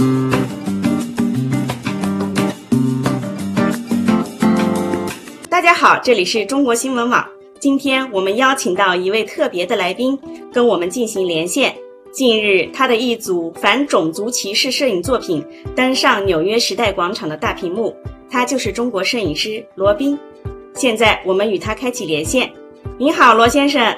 大家好，这里是中国新闻网。今天我们邀请到一位特别的来宾跟我们进行连线。近日，他的一组反种族歧视摄影作品登上纽约时代广场的大屏幕，他就是中国摄影师罗宾。现在我们与他开启连线。您好，罗先生。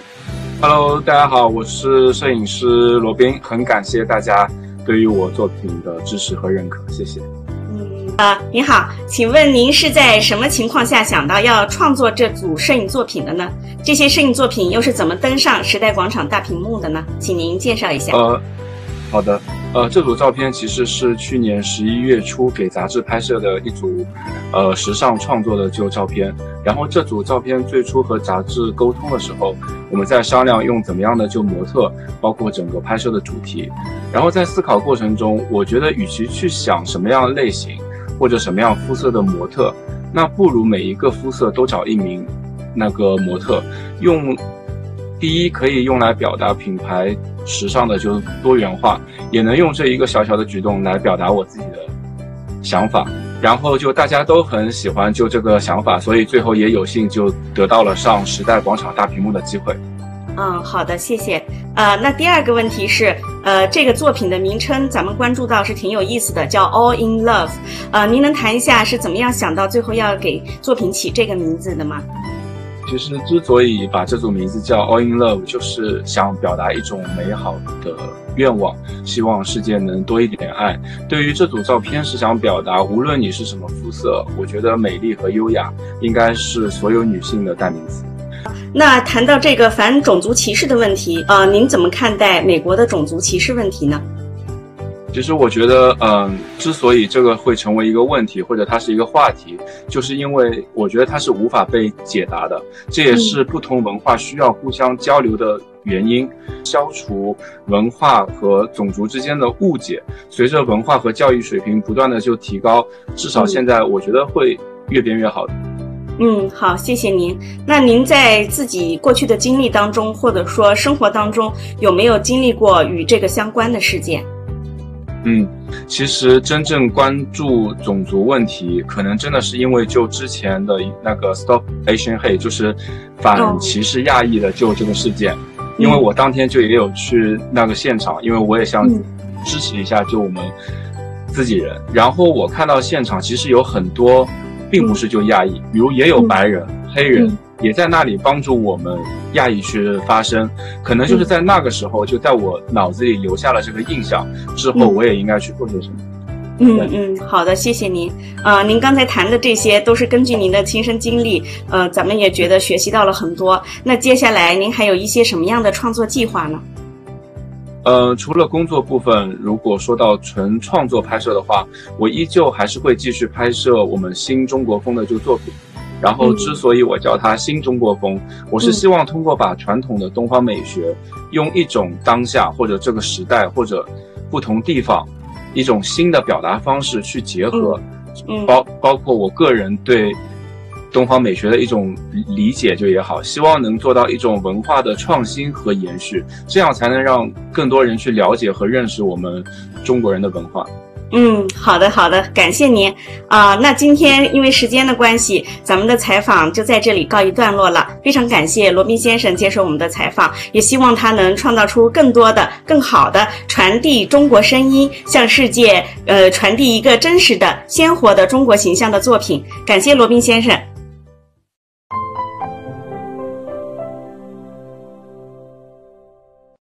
Hello， 大家好，我是摄影师罗宾，很感谢大家对于我作品的支持和认可，谢谢。 您好，请问您是在什么情况下想到要创作这组摄影作品的呢？这些摄影作品又是怎么登上时代广场大屏幕的呢？请您介绍一下。 好的，这组照片其实是去年11月初给杂志拍摄的一组时尚创作的旧照片。然后这组照片最初和杂志沟通的时候，我们在商量用怎么样的旧模特，包括整个拍摄的主题。然后在思考过程中，我觉得与其去想什么样的类型或者什么样肤色的模特，那不如每一个肤色都找一名那个模特，第一可以用来表达品牌时尚的就多元化，也能用这一个小小的举动来表达我自己的想法，然后就大家都很喜欢就这个想法，所以最后也有幸就得到了上时代广场大屏幕的机会。 好的，谢谢。那第二个问题是，这个作品的名称咱们关注到是挺有意思的，叫 All in Love。您能谈一下是怎么样想到最后要给作品起这个名字的吗？ 其实之所以把这组名字叫 All in Love， 就是想表达一种美好的愿望，希望世界能多一点爱。对于这组照片是想表达，无论你是什么肤色，我觉得美丽和优雅应该是所有女性的代名词。 那谈到这个反种族歧视的问题，您怎么看待美国的种族歧视问题呢？ 其实我觉得，之所以这个会成为一个问题，或者它是一个话题，就是因为我觉得它是无法被解答的，这也是不同文化需要互相交流的原因。消除文化和种族之间的误解，随着文化和教育水平不断的就提高，至少现在我觉得会越变越好的。 好，谢谢您。那您在自己过去的经历当中，或者说生活当中，有没有经历过与这个相关的事件？ 其实真正关注种族问题，可能真的是因为就之前的那个 Stop Asian Hate， 就是反歧视亚裔的就这个事件，因为我当天就也有去那个现场，因为我也想支持一下就我们自己人。然后我看到现场其实有很多并不是就亚裔，比如也有白人、黑人也在那里帮助我们亚裔去发声，可能就是在那个时候就在我脑子里留下了这个印象，之后我也应该去做些什么。 好的，谢谢您。您刚才谈的这些都是根据您的亲身经历，咱们也觉得学习到了很多。那接下来您还有一些什么样的创作计划呢？ 除了工作部分，如果说到纯创作拍摄的话，我依旧还是会继续拍摄我们新中国风的这个作品。然后之所以我叫它新中国风，我是希望通过把传统的东方美学用一种当下或者这个时代或者不同地方一种新的表达方式去结合，包括我个人对东方美学的一种理解就也好，希望能做到一种文化的创新和延续，这样才能让更多人去了解和认识我们中国人的文化。 好的，感谢您。那今天因为时间的关系，咱们的采访就在这里告一段落了。非常感谢罗宾先生接受我们的采访，也希望他能创造出更多的、更好的传递中国声音，向世界传递一个真实的、鲜活的中国形象的作品。感谢罗宾先生。